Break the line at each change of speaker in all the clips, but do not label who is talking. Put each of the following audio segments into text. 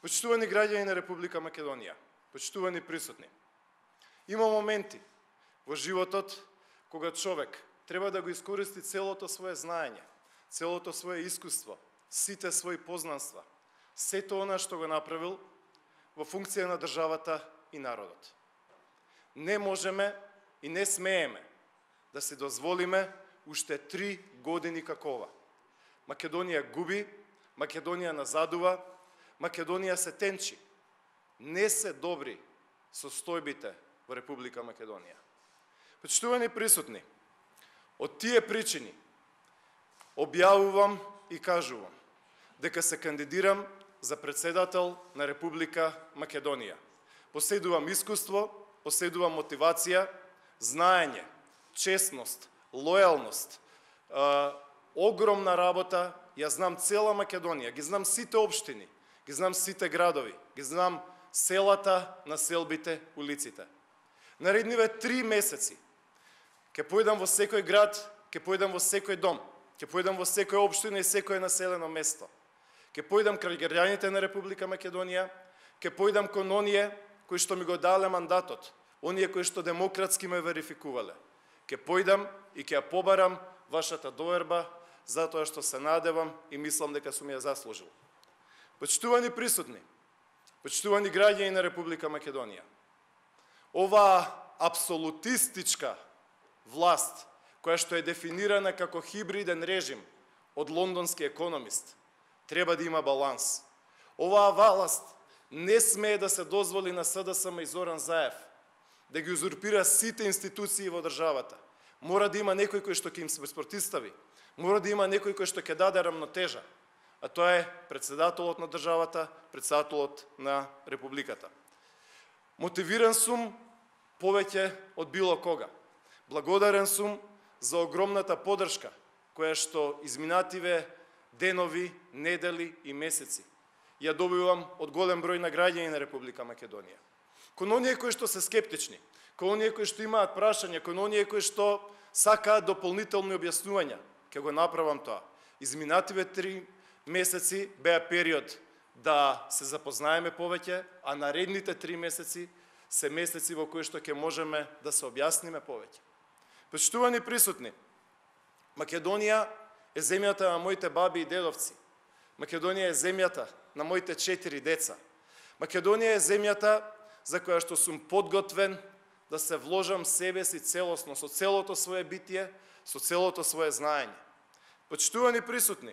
Почитувани граѓани на Република Македонија, почитувани присутни, има моменти во животот кога човек треба да го искористи целото свое знаење, целото свое искуство, сите своји познанства, сето она што го направил во функција на државата и народот. Не можеме и не смееме да се дозволиме уште 3 години како ова. Македонија губи, Македонија назадува, Македонија се тенчи. Не се добри состојбите во Република Македонија. Почитувани присутни, од тие причини објавувам и кажувам дека се кандидирам за председател на Република Македонија. Поседувам искуство, поседувам мотивација, знаење, честност, лојалност, огромна работа. Ја знам цела Македонија, ги знам сите општини, ги знам сите градови, ги знам селата, населбите, улиците. Наредниве 3 месеци ќе појдам во секој град, ќе појдам во секој дом, ќе појдам во секоја општина и секое населено место. Ќе појдам крај граѓаните на Република Македонија, ќе појдам кон оние кои што ми го дале мандатот, оние кои што демократски ме верификувале. Ќе појдам и ќе ја побарам вашата доверба, затоа што се надевам и мислам дека сум ја заслужил. Почитувани присутни, почитувани граѓани на Република Македонија, оваа апсолутистичка власт, која што е дефинирана како хибриден режим од лондонски економист, треба да има баланс. Оваа власт не смее да се дозволи на СДСМ и Зоран Заев да ги узурпира сите институции во државата. Мора да има некој кој што ќе им се спротивстави. Мора да има некој кој што ќе даде рамнотежа, а тоа е председателот на државата, председателот на Републиката. Мотивиран сум повеќе од било кога. Благодарен сум за огромната поддршка која што изминативе денови, недели и месеци ја добивам од голем број на граѓани на Република Македонија. Кон оние кои што се скептични, кон оние кои што имаат прашања, кон оние кои што сакаат дополнителни објаснувања, ќе го направам тоа. Изминативе 3 месеци беа период да се запознаеме повеќе, а наредните 3 месеци се месеци во кои што ќе можеме да се објасниме повеќе. Почитувани присутни, Македонија е земјата на моите баби и дедовци. Македонија е земјата на моите 4 деца. Македонија е земјата за која што сум подготвен да се вложам себе си целосно, со целото свое битие, со целото свое знаење. Почитувани присутни,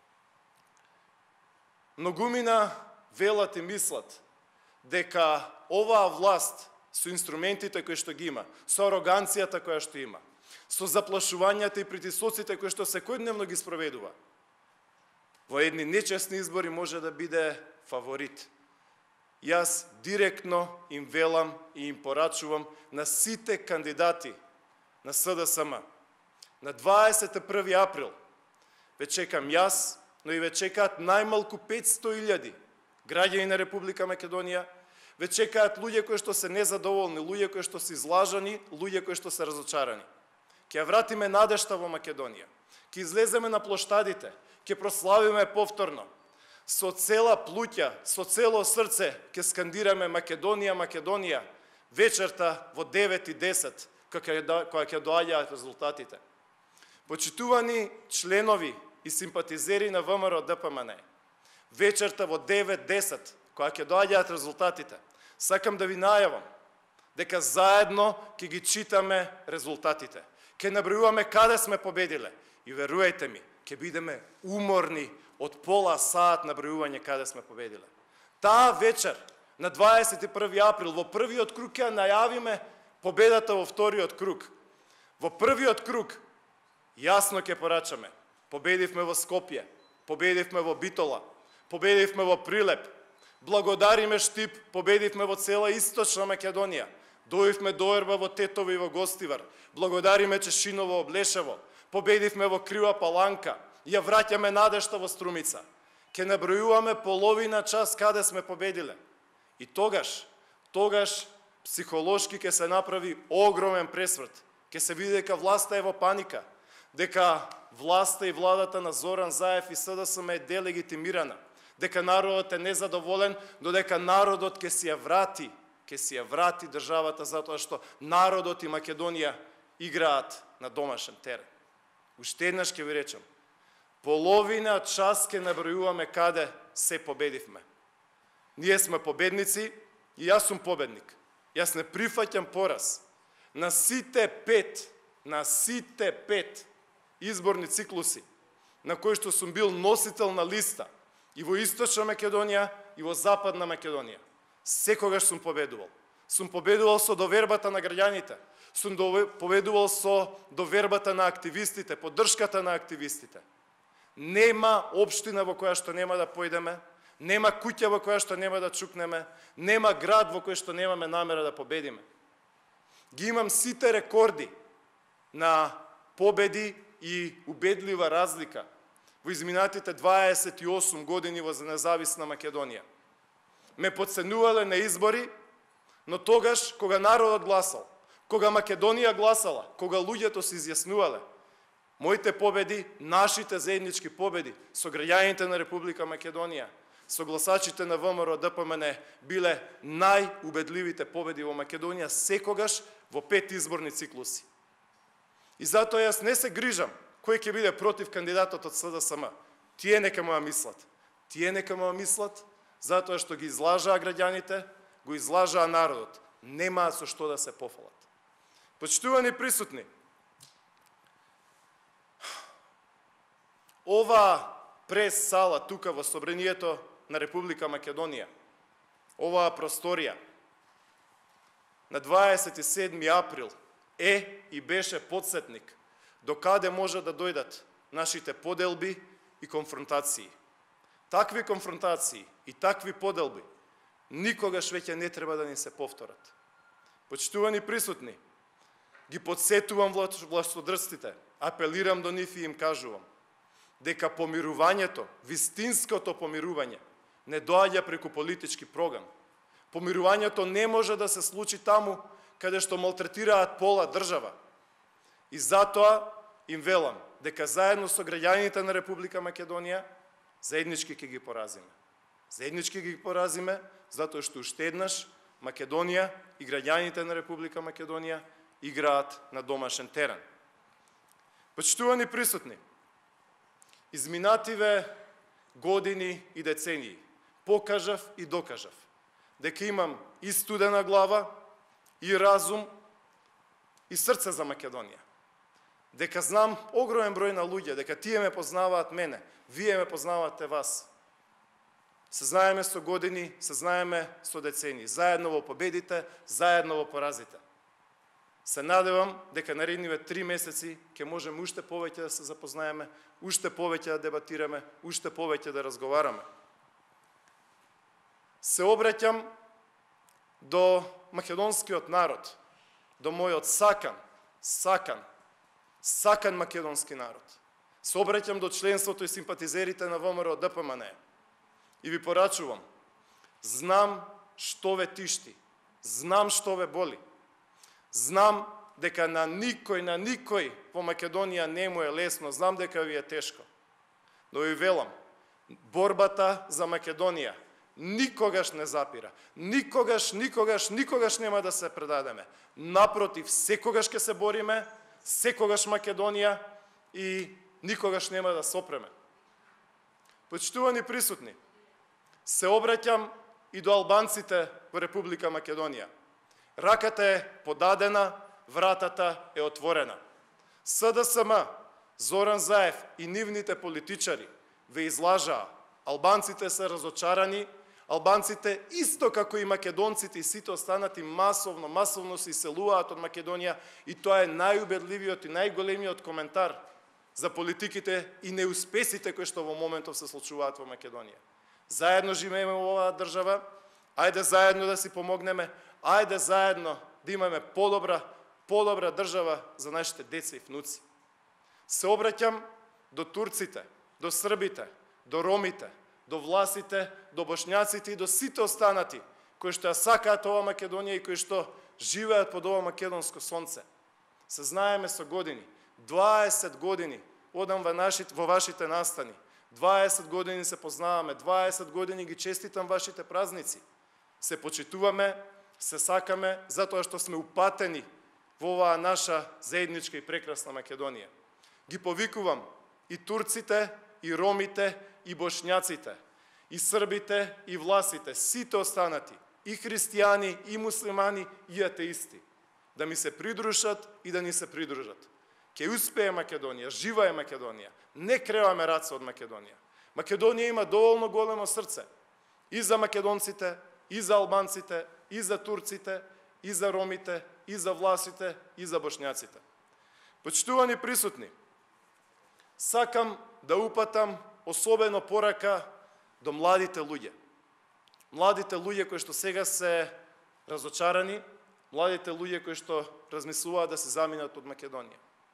многумина велат и мислат дека оваа власт со инструментите кои што ги има, со ароганцијата која што има, со заплашувањата и притисоците кои што секојдневно ги спроведува, во едни нечесни избори може да биде фаворит. Јас директно им велам и им порачувам на сите кандидати на СДСМ. На 21 април ве чекам јас, но и ве чекаат најмалку 500.000 граѓани на Република Македонија, ве чекаат луѓе кои што се незадоволни, луѓе кои што се излажани, луѓе кои што се разочарани. Ќе вратиме надежта во Македонија, ќе излеземе на плоштадите, ќе прославиме повторно. Со цела плуќа, со цело срце ќе скандираме Македонија, Македонија, вечерта во 9:10, кога ќе доаѓаат резултатите. Почитувани членови и симпатизери на ВМРО ДПМН, вечерта во 9:10, кога ќе доаѓаат резултатите, сакам да ви најавам дека заедно ќе ги читаме резултатите. Ќе набројуваме каде сме победиле и верујете ми, ќе бидеме уморни од пола саат набројување каде сме победиле. Таа вечер, на 21 април, во првиот круг ќе најавиме победата во вториот круг. Во првиот круг јасно ќе порачаме. Победивме во Скопје, победивме во Битола, победивме во Прилеп, благодариме Штип, победивме во цела Источна Македонија, дојдовме до Ерба во Тетово и во Гостивар, благодариме Чешиново, Облешево, победивме во Крива Паланка, ја враќаме надежта во Струмица. Ќе набројуваме половина час каде сме победиле. И тогаш психолошки ќе се направи огромен пресврт. Ќе се види дека власта е во паника, дека власта и владата на Зоран Заев и СДСМ е делегитимирана, дека народот е незадоволен, додека народот ќе си ја врати државата, затоа што народот и Македонија играат на домашен терен. Уште еднаш ќе ви речем, половина час ќе набројуваме каде се победивме. Ние сме победници и јас сум победник. Јас не прифаќам пораз. На сите пет изборни циклуси, на кои што сум бил носител на листа и во Источна Македонија и во Западна Македонија, секогаш сум победувал. Сум победувал со довербата на граѓаните, сум победувал со довербата на активистите, поддршката на активистите. Нема општина во која што нема да појдеме, нема куќа во која што нема да чукнеме, нема град во кој што немаме намера да победиме. Ги имам сите рекорди на победи и убедлива разлика во изминатите 28 години во независна Македонија. Ме потценувале на избори, но тогаш кога народот гласал, кога Македонија гласала, кога луѓето се изјаснувале, моите победи, нашите заеднички победи со граѓаните на Република Македонија, со гласачите на ВМРО ДПМН биле најубедливите победи во Македонија секогаш во 5 изборни циклуси. И затоа јас не се грижам кој ќе биде против кандидатот од СДСМ. Тие нека му ја мислат. Тие нека му ја мислат, затоа што ги излажаа граѓаните, го излажаа народот. Немаа со што да се пофалат. Почитувани присутни, ова прес-сала тука во Собранието на Република Македонија, оваа просторија, на 27. април е и беше подсетник до каде може да дојдат нашите поделби и конфронтации. Такви конфронтации и такви поделби никогаш веќе не треба да ни се повторат. Почитувани присутни, ги подсетувам властодржците, апелирам до нив и им кажувам дека помирувањето, вистинското помирување, не доаѓа преку политички прогам. Помирувањето не може да се случи таму каде што малтретираат пола држава. И затоа им велам дека заедно со граѓаните на Република Македонија заеднички ќе ги поразиме. Заеднички ги поразиме затоа што уште еднаш Македонија и граѓаните на Република Македонија играат на домашен терен. Почитувани присутни, изминативе години и децении покажав и докажав дека имам и студена глава, и разум, и срце за Македонија. Дека знам огромен број на луѓе, дека тие ме познаваат мене, вие ме познавате вас. Се знаеме со години, се знаеме со децении, заедно во победите, заедно во поразите. Се надевам дека наредниве 3 месеци ќе можеме уште повеќе да се запознаеме, уште повеќе да дебатираме, уште повеќе да разговараме. Се обраќам до македонскиот народ, до мојот сакан македонски народ. Се обраќам до членството и симпатизерите на ВМРО ДПМН и ви порачувам, знам што ве тишти, знам што ве боли, знам дека на никој во Македонија не му е лесно, знам дека ви е тешко. Но ви велам, борбата за Македонија никогаш не запира. Никогаш нема да се предадеме. Напротив, секогаш ќе се бориме, секогаш Македонија и никогаш нема да сопреме. Почитувани присутни, се обраќам и до албанците во Република Македонија. Раката е подадена, вратата е отворена. СДСМ, Зоран Заев и нивните политичари ве излажаа. Албанците се разочарани, албанците исто како и македонците и сите останати масовно се иселуваат од Македонија и тоа е најубедливиот и најголемиот коментар за политиките и неуспесите кои што во моментов се случуваат во Македонија. Заедно живееме во оваа држава, ајде заедно да си помогнеме, ајде заедно да имаме подобра држава за нашите деца и внуци. Се обраќам до турците, до србите, до ромите, до власите, до бошњаците и до сите останати кои што ја сакаат ова Македонија и кои што живеат под ова македонско сонце. Се знаеме со години, 20 години одам во вашите настани, 20 години се познаваме, 20 години ги честитам вашите празници. Се почитуваме, се сакаме, затоа што сме упатени во оваа наша заедничка и прекрасна Македонија. Ги повикувам и турците, и ромите, и бошњаците, и србите, и власите, сите останати, и христијани, и муслимани, и атеисти, да ми се придружат и да ни се придружат. Ке успее Македонија, жива е Македонија. Не креваме раце од Македонија. Македонија има доволно големо срце и за македонците, и за албанците, и за турците, и за ромите, и за власите, и за бошњаците. Почитувани присутни, сакам да упатам особено порака до младите луѓе. Младите луѓе кои што сега се разочарани, младите луѓе кои што размислуваат да се заминат од Македонија.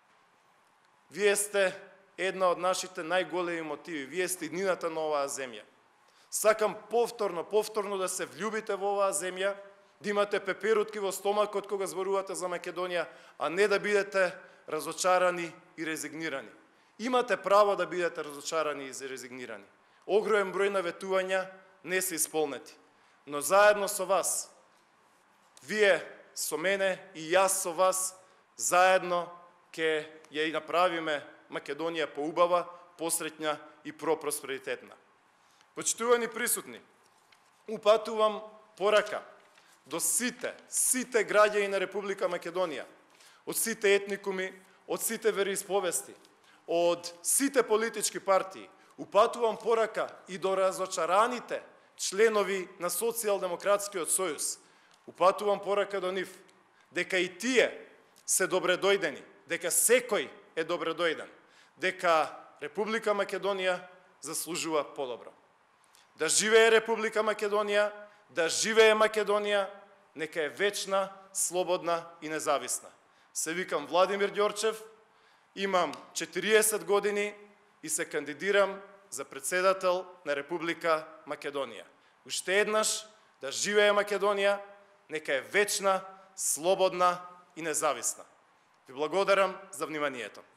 Вие сте една од нашите најголеми мотиви. Вие сте иднината на оваа земја. Сакам повторно да се влюбите во оваа земја, да имате пеперутки во стомакот кога зборувате за Македонија, а не да бидете разочарани и резигнирани. Имате право да бидете разочарани и резигнирани. Огромен број наветувања не се исполнети. Но заедно со вас, вие со мене и јас со вас, заедно ќе ја и направиме Македонија поубава, посреќна и просперитетна. Почитувани присутни, упатувам порака до сите граѓани на Република Македонија, од сите етникуми, од сите вероисповести, од сите политички партии. Упатувам порака и до разочараните членови на Социјалдемократскиот сојуз. Упатувам порака до нив, дека и тие се добредојдени, дека секој е добредојден, дека Република Македонија заслужува подобро. Да живее Република Македонија, да живее Македонија, нека е вечна, слободна и независна. Се викам Владимир Ѓорчев, имам 40 години и се кандидирам за председател на Република Македонија. Уште еднаш, да живее Македонија, нека е вечна, слободна и независна. Ви благодарам за вниманието.